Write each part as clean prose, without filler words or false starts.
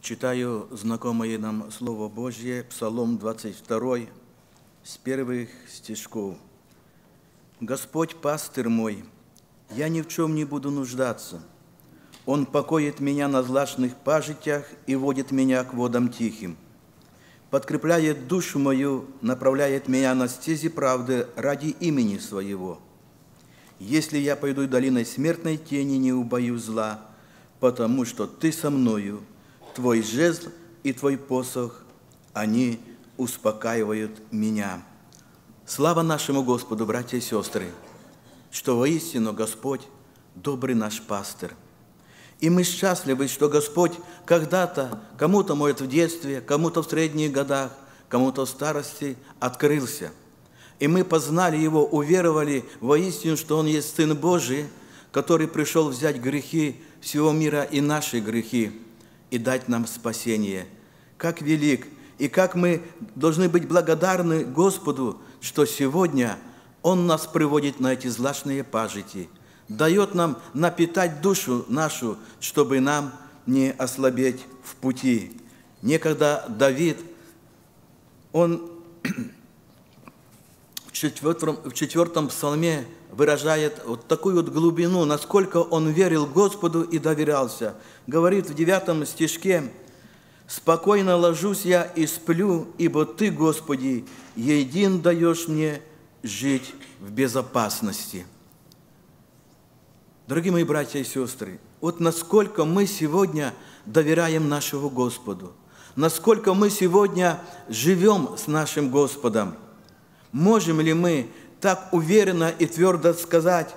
Читаю знакомое нам Слово Божье, Псалом 22, с первых стишков. «Господь пастырь мой, я ни в чем не буду нуждаться. Он покоит меня на злачных пажитях и водит меня к водам тихим. Подкрепляет душу мою, направляет меня на стези правды ради имени Своего. Если я пойду долиной смертной тени, не убоюсь зла, потому что Ты со мною. Твой жезл и Твой посох, они успокаивают меня». Слава нашему Господу, братья и сестры, что воистину Господь добрый наш пастырь. И мы счастливы, что Господь когда-то, кому-то, может, в детстве, кому-то в средних годах, кому-то в старости открылся. И мы познали Его, уверовали воистину, что Он есть Сын Божий, который пришел взять грехи всего мира и наши грехи, и дать нам спасение. Как велик, и как мы должны быть благодарны Господу, что сегодня Он нас приводит на эти злачные пажити, дает нам напитать душу нашу, чтобы нам не ослабеть в пути. Некогда Давид, он в четвертом псалме выражает вот такую вот глубину, насколько он верил Господу и доверялся. Говорит в 9 стишке: «Спокойно ложусь я и сплю, ибо Ты, Господи, един даешь мне жить в безопасности». Дорогие мои братья и сестры, вот насколько мы сегодня доверяем нашему Господу, насколько мы сегодня живем с нашим Господом. Можем ли мы так уверенно и твердо сказать,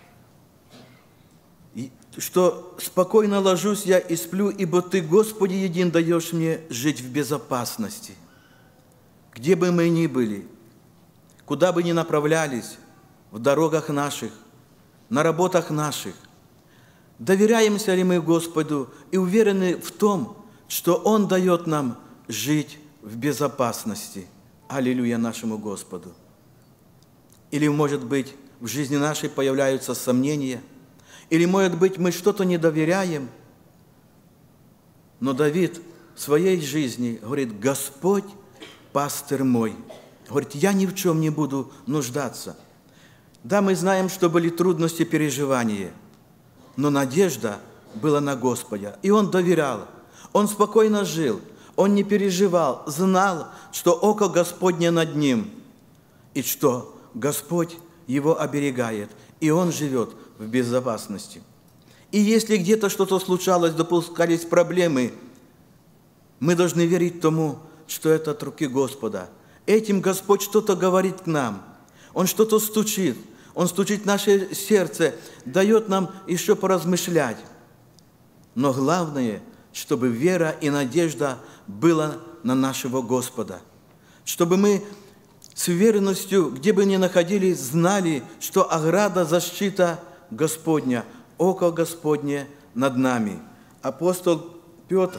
что спокойно ложусь я и сплю, ибо Ты, Господи, един даешь мне жить в безопасности? Где бы мы ни были, куда бы ни направлялись, в дорогах наших, на работах наших, доверяемся ли мы Господу и уверены в том, что Он дает нам жить в безопасности? Аллилуйя нашему Господу! Или, может быть, в жизни нашей появляются сомнения, или, может быть, мы что-то не доверяем. Но Давид в своей жизни говорит: «Господь пастырь мой». Говорит: «Я ни в чем не буду нуждаться». Да, мы знаем, что были трудности, переживания, но надежда была на Господа, и он доверял, он спокойно жил, он не переживал, знал, что око Господне над ним, и что Господь его оберегает, и он живет в безопасности. И если где-то что-то случалось, допускались проблемы, мы должны верить тому, что это от руки Господа. Этим Господь что-то говорит к нам, Он что-то стучит, Он стучит в наше сердце, дает нам еще поразмышлять. Но главное, чтобы вера и надежда была на нашего Господа, чтобы мы с уверенностью, где бы ни находились, знали, что ограда, защита Господня, око Господне над нами. Апостол Петр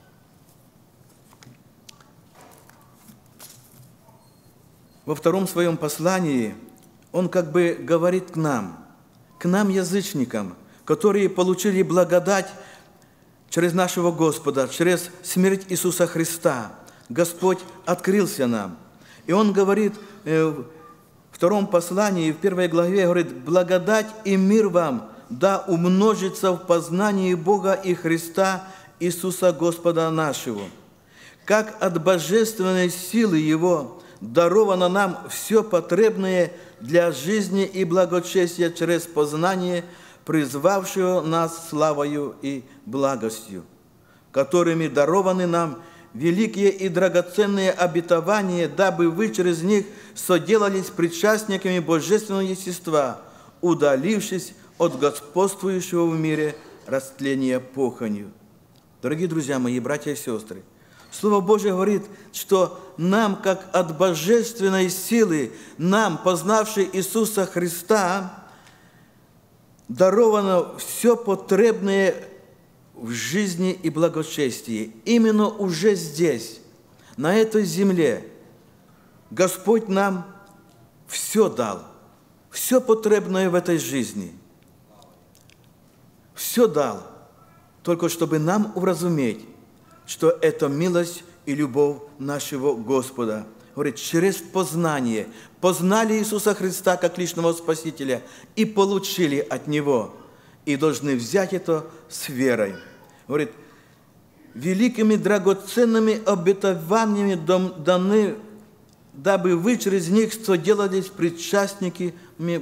во втором своем послании, он как бы говорит к нам, язычникам, которые получили благодать через нашего Господа, через смерть Иисуса Христа. Господь открылся нам. И он говорит в втором послании, в 1 главе, говорит: «Благодать и мир вам да умножится в познании Бога и Христа Иисуса Господа нашего. Как от божественной силы Его даровано нам все потребное для жизни и благочестия через познание призвавшего нас славою и благостью, которыми дарованы нам великие и драгоценные обетования, дабы вы через них соделались причастниками божественного естества, удалившись от господствующего в мире растления похотью». Дорогие друзья мои, братья и сестры, Слово Божье говорит, что нам, как от божественной силы, нам, познавши Иисуса Христа, даровано все потребное в жизни и благочестии. Именно уже здесь, на этой земле, Господь нам все дал, все потребное в этой жизни. Все дал, только чтобы нам уразуметь, что это милость и любовь нашего Господа. Говорит, через познание. Познали Иисуса Христа как личного Спасителя и получили от Него. И должны взять это с верой. Говорит, великими драгоценными обетованиями даны, дабы вы через них соделались причастниками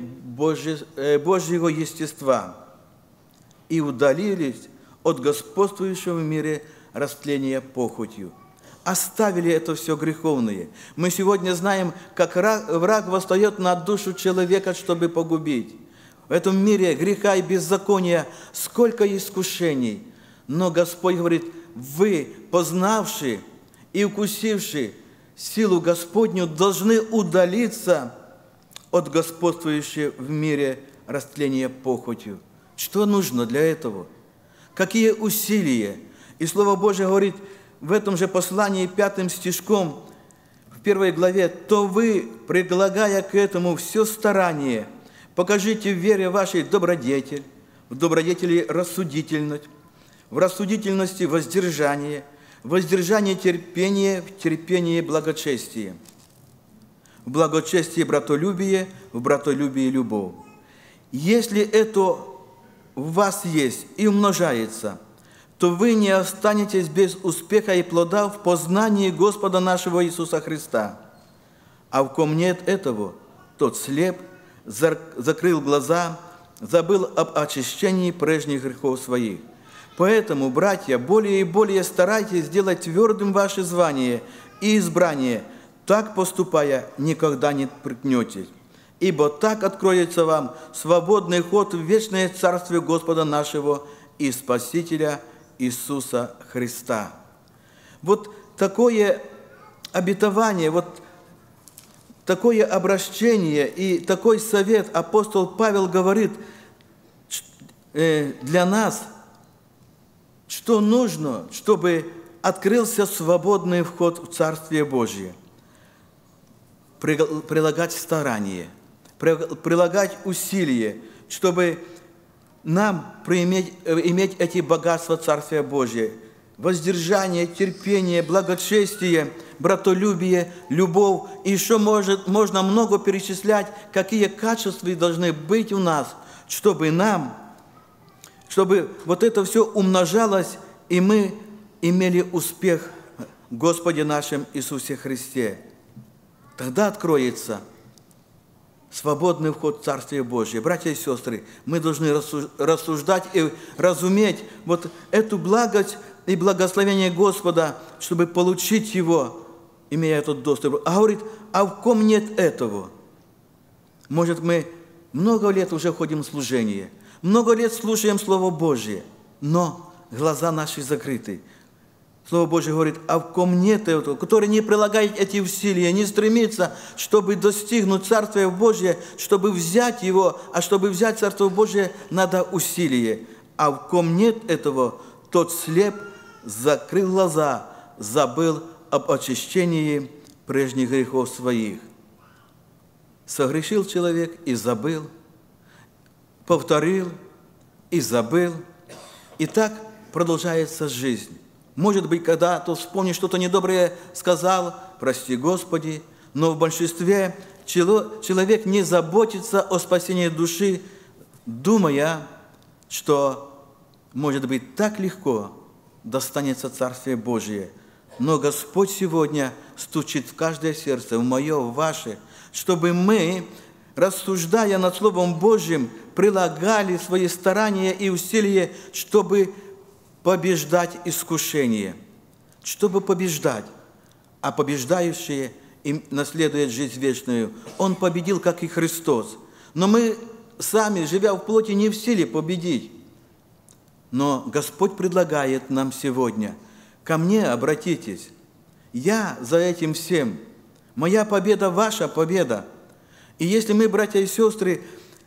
Божьего естества и удалились от господствующего в мире растления похотью. Оставили это все греховное. Мы сегодня знаем, как враг восстает на душу человека, чтобы погубить. В этом мире греха и беззакония сколько искушений. Но Господь говорит, вы, познавши и укусивши силу Господню, должны удалиться от господствующего в мире растления похотью. Что нужно для этого? Какие усилия? И Слово Божие говорит в этом же послании 5 стишком, в 1 главе, «То вы, прилагая к этому все старание, покажите в вере вашей добродетель, в добродетели рассудительность, в рассудительности воздержание, в воздержании терпение, в терпении благочестие, в благочестии братолюбие, в братолюбии любовь. Если это в вас есть и умножается, то вы не останетесь без успеха и плода в познании Господа нашего Иисуса Христа. А в ком нет этого, тот слеп, закрыл глаза, забыл об очищении прежних грехов своих. Поэтому, братья, более и более старайтесь сделать твердым ваше звание и избрание, так поступая, никогда не прикнетесь. Ибо так откроется вам свободный ход в вечное Царствие Господа нашего и Спасителя Иисуса Христа». Вот такое обетование, вот такое обращение и такой совет апостол Павел говорит для нас, что нужно, чтобы открылся свободный вход в Царствие Божие. Прилагать старание, прилагать усилия, чтобы нам иметь эти богатства Царствия Божия. Воздержание, терпение, благочестие, братолюбие, любовь. И еще можно много перечислять, какие качества должны быть у нас, чтобы вот это все умножалось, и мы имели успех в Господе нашем Иисусе Христе. Тогда откроется свободный вход в Царствие Божие. Братья и сестры, мы должны рассуждать и разуметь вот эту благость и благословение Господа, чтобы получить его, имея этот доступ. А говорит, а в ком нет этого? Может, мы много лет уже ходим в служение, много лет слушаем Слово Божие, но глаза наши закрыты. Слово Божие говорит, а в ком нет этого, который не прилагает эти усилия, не стремится, чтобы достигнуть Царствия Божия, чтобы взять его, а чтобы взять Царство Божие, надо усилие. А в ком нет этого, тот слеп, закрыл глаза, забыл об очищении прежних грехов своих. Согрешил человек и забыл, повторил и забыл. И так продолжается жизнь. Может быть, когда-то вспомнишь, что-то недоброе сказал, прости Господи, но в большинстве человек не заботится о спасении души, думая, что, может быть, так легко достанется Царствие Божие. Но Господь сегодня стучит в каждое сердце, в мое, в ваше, чтобы мы, рассуждая над Словом Божьим, прилагали свои старания и усилия, чтобы побеждать искушение, чтобы побеждать. А побеждающие им наследует жизнь вечную. Он победил, как и Христос. Но мы сами, живя в плоти, не в силе победить. Но Господь предлагает нам сегодня: ко мне обратитесь. Я за этим всем. Моя победа – ваша победа. И если мы, братья и сестры,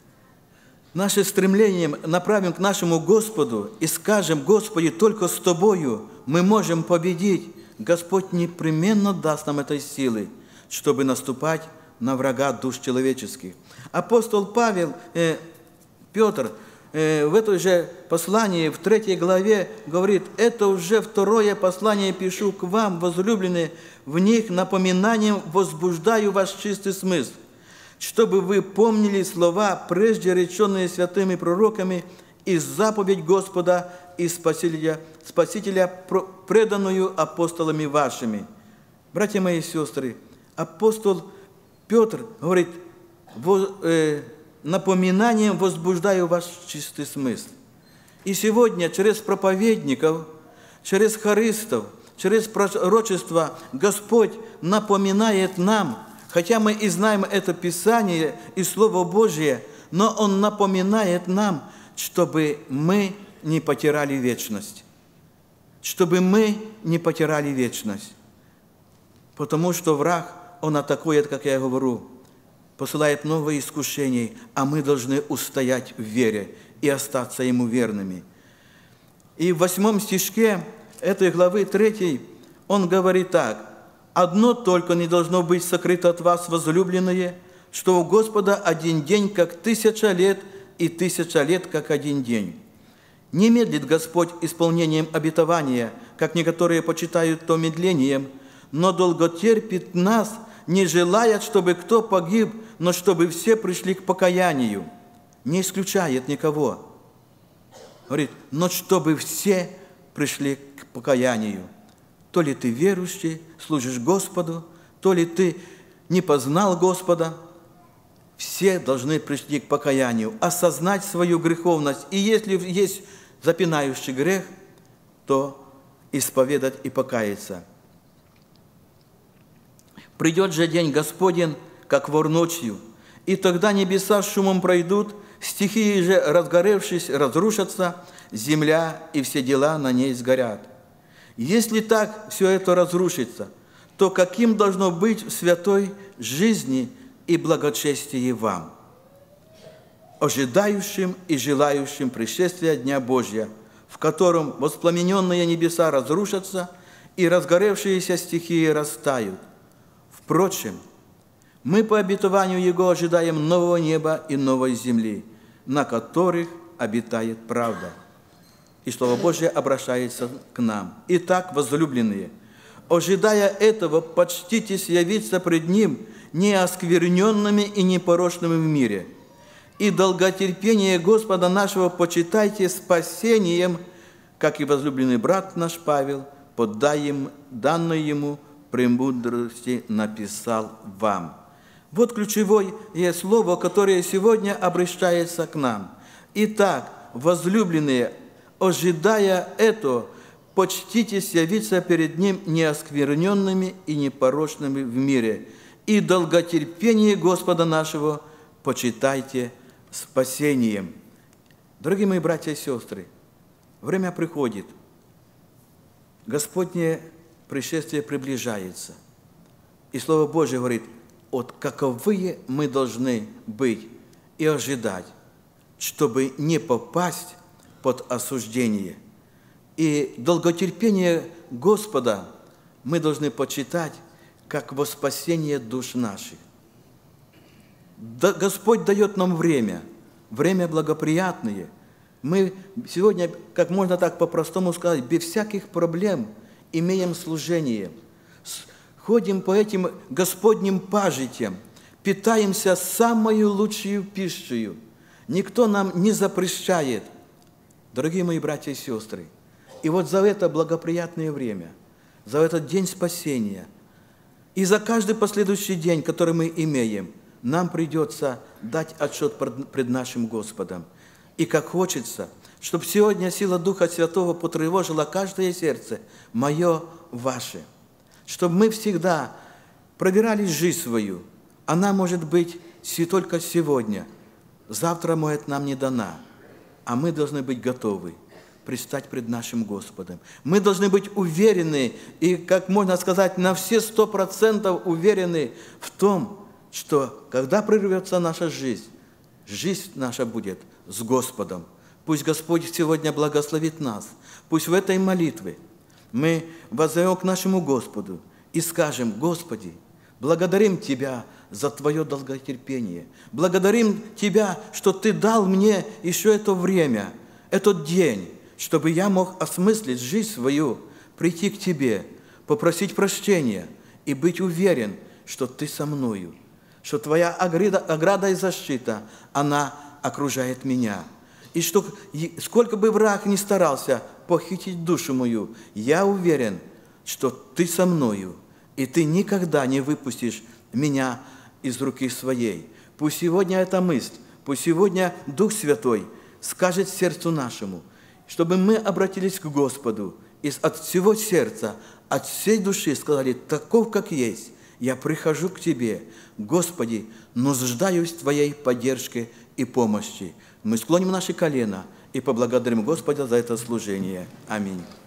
наше стремление направим к нашему Господу и скажем: Господи, только с Тобою мы можем победить, Господь непременно даст нам этой силы, чтобы наступать на врага душ человеческих. Апостол Петр в этой же послании, в 3 главе, говорит: «Это уже 2 послание пишу к вам, возлюбленные, в них напоминанием возбуждаю ваш чистый смысл, чтобы вы помнили слова, прежде реченные святыми пророками, и заповедь Господа и Спасителя, преданную апостолами вашими». Братья мои и сестры, апостол Петр говорит: напоминанием возбуждаю ваш чистый смысл. И сегодня через проповедников, через хористов, через пророчество Господь напоминает нам, хотя мы и знаем это Писание и Слово Божие, но Он напоминает нам, чтобы мы не потеряли вечность. Чтобы мы не потеряли вечность. Потому что враг, он атакует, как я говорю, посылает новые искушения, а мы должны устоять в вере и остаться Ему верными. И в 8 стишке этой главы 3 он говорит так: «Одно только не должно быть сокрыто от вас, возлюбленные, что у Господа один день, как 1000 лет, и 1000 лет, как один день. Не медлит Господь исполнением обетования, как некоторые почитают то медлением, но долготерпит нас, не желает, чтобы кто погиб, но чтобы все пришли к покаянию». Не исключает никого. Говорит: но чтобы все пришли к покаянию. То ли ты верующий, служишь Господу, то ли ты не познал Господа. Все должны прийти к покаянию, осознать свою греховность. И если есть запинающий грех, то исповедать и покаяться. «Придет же день Господень, как вор ночью, и тогда небеса шумом пройдут, стихии же, разгоревшись, разрушатся, земля и все дела на ней сгорят. Если так все это разрушится, то каким должно быть в святой жизни и благочестии вам, ожидающим и желающим пришествия Дня Божия, в котором воспламененные небеса разрушатся и разгоревшиеся стихии растают. Впрочем, мы по обетованию Его ожидаем нового неба и новой земли, на которых обитает правда». И Слово Божие обращается к нам. «Итак, возлюбленные, ожидая этого, почтитесь явиться пред Ним неоскверненными и непорочными в мире. И долготерпение Господа нашего почитайте спасением, как и возлюбленный брат наш Павел, под данной ему премудрости написал вам». Вот ключевое слово, которое сегодня обращается к нам. «Итак, возлюбленные, ожидая это, почтитесь явиться перед Ним неоскверненными и непорочными в мире, и долготерпение Господа нашего почитайте спасением». Дорогие мои братья и сестры, время приходит, Господне пришествие приближается. И Слово Божие говорит: вот каковые мы должны быть и ожидать, чтобы не попасть под осуждение. И долготерпение Господа мы должны почитать как во спасение душ наших. Господь дает нам время благоприятное. Мы сегодня, как можно так по-простому сказать, без всяких проблем имеем служение. Ходим по этим Господним пажитям, питаемся самою лучшей пищей. Никто нам не запрещает, дорогие мои братья и сестры. И вот за это благоприятное время, за этот день спасения и за каждый последующий день, который мы имеем, нам придется дать отчет пред нашим Господом. И как хочется, чтобы сегодня сила Духа Святого потревожила каждое сердце, мое, ваше. Чтобы мы всегда проверяли жизнь свою. Она может быть только сегодня. Завтра, может, нам не дана. А мы должны быть готовы предстать пред нашим Господом. Мы должны быть уверены, и, как можно сказать, на все 100% уверены в том, что когда прервется наша жизнь наша будет с Господом. Пусть Господь сегодня благословит нас. Пусть в этой молитве мы воззовем к нашему Господу и скажем: Господи, благодарим Тебя за Твое долготерпение. Благодарим Тебя, что Ты дал мне еще это время, этот день, чтобы я мог осмыслить жизнь свою, прийти к Тебе, попросить прощения и быть уверен, что Ты со мною, что Твоя ограда и защита, она окружает меня. И что сколько бы враг ни старался похитить душу мою, я уверен, что Ты со мною, и Ты никогда не выпустишь меня из руки своей. Пусть сегодня эта мысль, пусть сегодня Дух Святой скажет сердцу нашему, чтобы мы обратились к Господу и от всего сердца, от всей души сказали: таков, как есть, я прихожу к Тебе, Господи, нуждаюсь в Твоей поддержке и помощи. Мы склоним наши колена и поблагодарим Господа за это служение. Аминь.